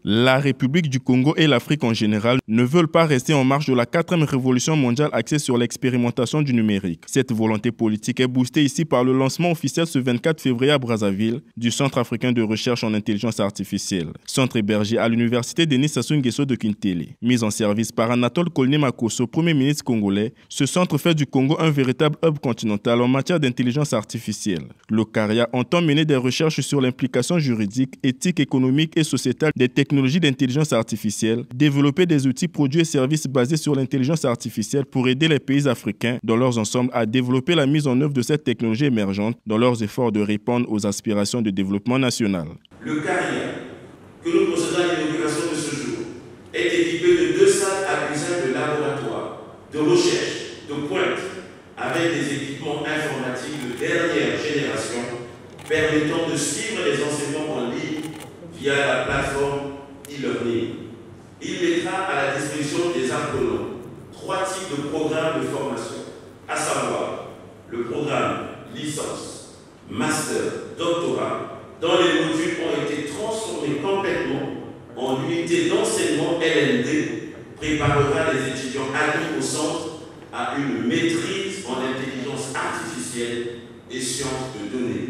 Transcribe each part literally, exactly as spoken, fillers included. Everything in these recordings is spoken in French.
La République du Congo et l'Afrique en général ne veulent pas rester en marge de la quatrième révolution mondiale axée sur l'expérimentation du numérique. Cette volonté politique est boostée ici par le lancement officiel ce vingt-quatre février à Brazzaville du Centre africain de recherche en intelligence artificielle, centre hébergé à l'université Denis Sassou Nguesso de Kintele. Mis en service par Anatole Kolné-Makosso, Premier ministre congolais, ce centre fait du Congo un véritable hub continental en matière d'intelligence artificielle. Le CARIA entend mener des recherches sur l'implication juridique, éthique, économique et sociétale des technologies technologies d'intelligence artificielle, développer des outils, produits et services basés sur l'intelligence artificielle pour aider les pays africains dans leurs ensembles à développer la mise en œuvre de cette technologie émergente dans leurs efforts de répondre aux aspirations de développement national. Le CARIA, que nous procédons à l'inauguration de ce jour, est équipé de deux salles à usage de laboratoire, de recherche, de pointe, avec des équipements informatiques de dernière génération permettant de suivre les enseignements en ligne via la plateforme e-learning. Il mettra à la disposition des apprenants trois types de programmes de formation, à savoir le programme licence, master, doctorat, dont les modules ont été transformés complètement en unité d'enseignement L N D, préparera les étudiants admis au centre à une maîtrise en intelligence artificielle et sciences de données.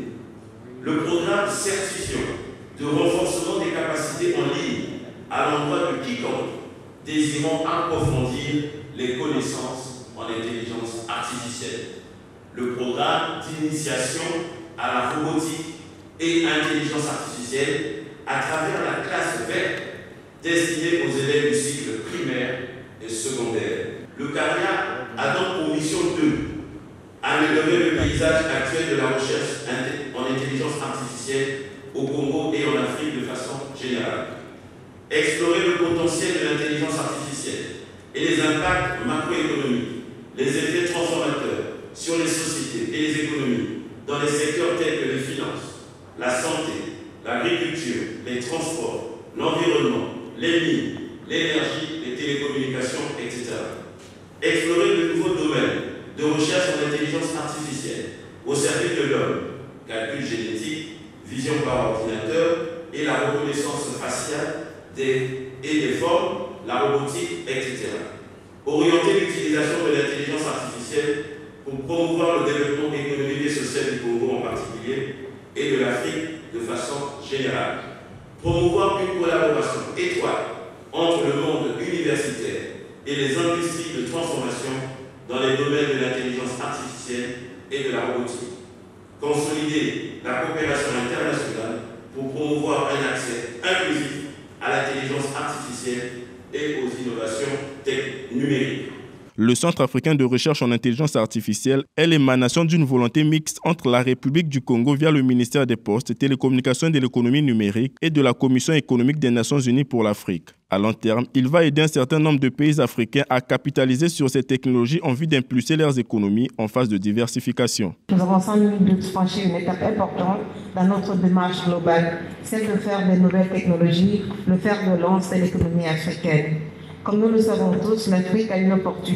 Le programme certifiant de renforcement des capacités en ligne à l'endroit de quiconque désirant approfondir les connaissances en intelligence artificielle. Le programme d'initiation à la robotique et intelligence artificielle à travers la classe verte destinée aux élèves du cycle primaire et secondaire. Le CARIA a donc pour mission de améliorer le paysage actuel de la recherche en intelligence artificielle au Congo et en Afrique de façon générale. Explorer le potentiel de l'intelligence artificielle et les impacts macroéconomiques, les effets transformateurs sur les sociétés et les économies dans les secteurs tels que les finances, la santé, l'agriculture, les transports, l'environnement, les mines, l'énergie, les télécommunications, et cetera. Explorer de nouveaux domaines de recherche en intelligence artificielle au service de l'homme, calcul génétique, vision par ordinateur et la reconnaissance faciale des, et des formes, la robotique, et cetera. Orienter l'utilisation de l'intelligence artificielle pour promouvoir le développement économique et social du Congo en particulier et de l'Afrique de façon générale. Promouvoir une collaboration étroite entre le monde universitaire et les industries de transformation dans les domaines de l'intelligence artificielle et de la robotique. Consolider la coopération internationale pour promouvoir un accès inclusif à l'intelligence artificielle et aux innovations numériques. Le Centre africain de recherche en intelligence artificielle est l'émanation d'une volonté mixte entre la République du Congo via le ministère des Postes, Télécommunications et de l'économie numérique et de la Commission économique des Nations unies pour l'Afrique. À long terme, il va aider un certain nombre de pays africains à capitaliser sur ces technologies en vue d'impulser leurs économies en phase de diversification. Nous avons sans nul doute franchi une étape importante dans notre démarche globale, celle de faire des nouvelles technologies le fer de lance de l'économie africaine. Comme nous le savons tous, l'Afrique a une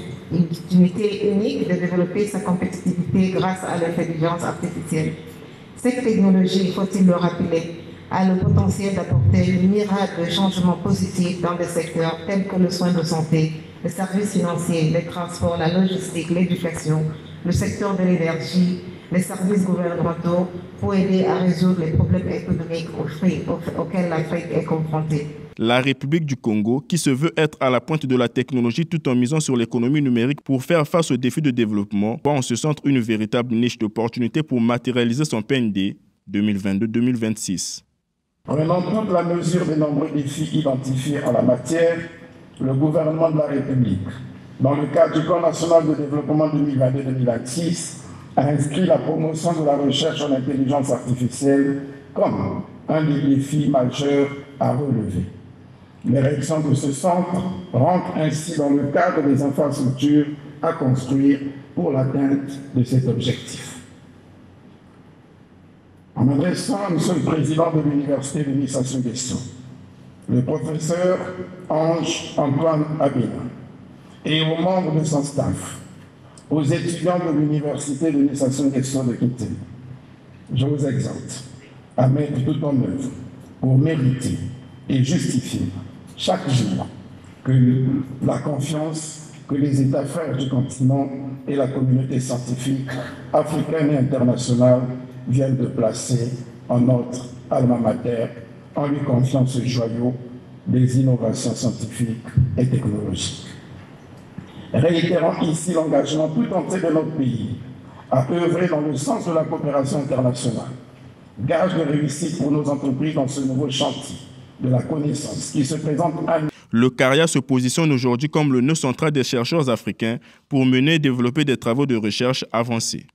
opportunité unique de développer sa compétitivité grâce à l'intelligence artificielle. Cette technologie, faut-il le rappeler, a le potentiel d'apporter une myriade de changements positifs dans des secteurs tels que le soin de santé, les services financiers, les transports, la logistique, l'éducation, le secteur de l'énergie, les services gouvernementaux pour aider à résoudre les problèmes économiques auxquels l'Afrique est confrontée. La République du Congo, qui se veut être à la pointe de la technologie tout en misant sur l'économie numérique pour faire face aux défis de développement, voit en ce centre une véritable niche d'opportunités pour matérialiser son P N D deux mille vingt-deux deux mille vingt-six. Prenant toute la mesure des nombreux défis identifiés en la matière, le gouvernement de la République, dans le cadre du Plan national de développement deux mille vingt-deux deux mille vingt-six, a inscrit la promotion de la recherche en intelligence artificielle comme un des défis majeurs à relever. L'érection de ce centre rentre ainsi dans le cadre des infrastructures à construire pour l'atteinte de cet objectif. En m'adressant à M. le Président de l'Université Denis Sassou Nguesso, le professeur Ange-Antoine Abina, et aux membres de son staff, aux étudiants de l'Université Denis Sassou Nguesso de Kintele, je vous exhorte à mettre tout en œuvre pour mériter et justifie chaque jour que la confiance que les États frères du continent et la communauté scientifique africaine et internationale viennent de placer en notre alma mater en lui confiant ce joyau des innovations scientifiques et technologiques. Réitérons ici l'engagement tout entier de notre pays à œuvrer dans le sens de la coopération internationale, gage de réussite pour nos entreprises dans ce nouveau chantier de la connaissance qui se présente à nous. Le CARIA se positionne aujourd'hui comme le nœud central des chercheurs africains pour mener et développer des travaux de recherche avancés.